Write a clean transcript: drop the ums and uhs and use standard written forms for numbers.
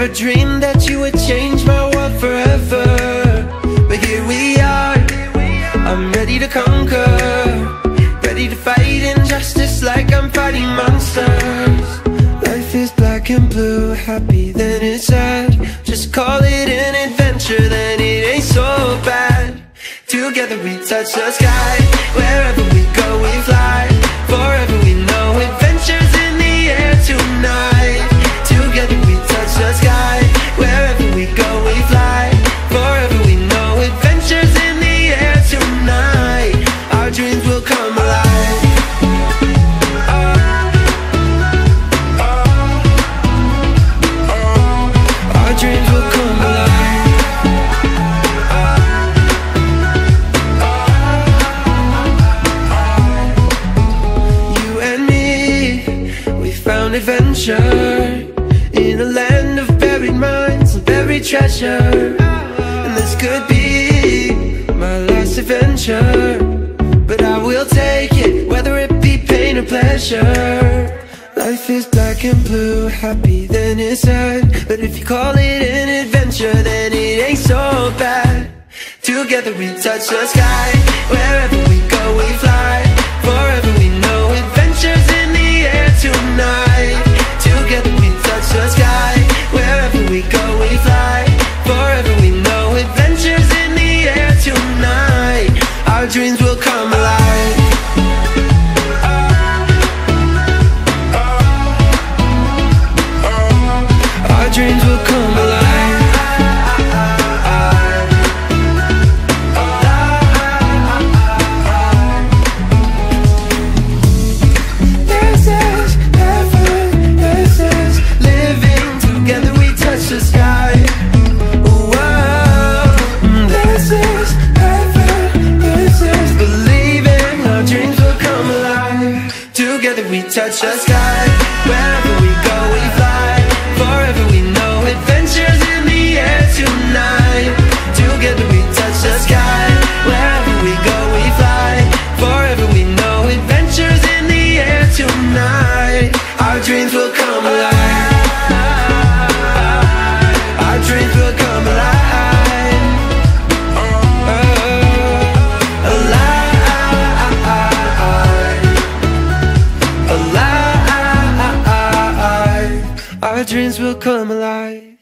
Never dreamed that you would change my world forever, but here we are. I'm ready to conquer, ready to fight injustice like I'm fighting monsters. Life is black and blue, happy then it's sad. Just call it an adventure, then it ain't so bad. Together we touch the sky, wherever we go we fly. Forever we know adventures in the air tonight. Together we touch the sky, wherever we go we fly. Forever we know adventures in the air tonight. Our dreams will come alive. Our dreams will come alive. You and me, we found adventure in a land of buried minds and buried treasure. And this could be my last adventure, but I will take it, whether it be pain or pleasure. Life is black and blue, happy then it's sad. But if you call it an adventure, then it ain't so bad. Together we touch the sky, wherever we go we fly. Forever we know adventures in the air tonight. Together we touch the sky, wherever we go we fly. Forever we know adventures in the air tonight. Our dreams will come alive. Our dreams will come alive. This is heaven, this is living. Together we touch the sky. Whoa. This is heaven, this is believing. Our dreams will come alive. Together we touch the sky, wherever we go we fly. Forever we know adventures in the air tonight. Together we touch the sky, wherever we go we fly. Forever we know adventures in the air tonight. Our dreams will come alive. Our dreams will come alive. Alive. Our dreams will come alive.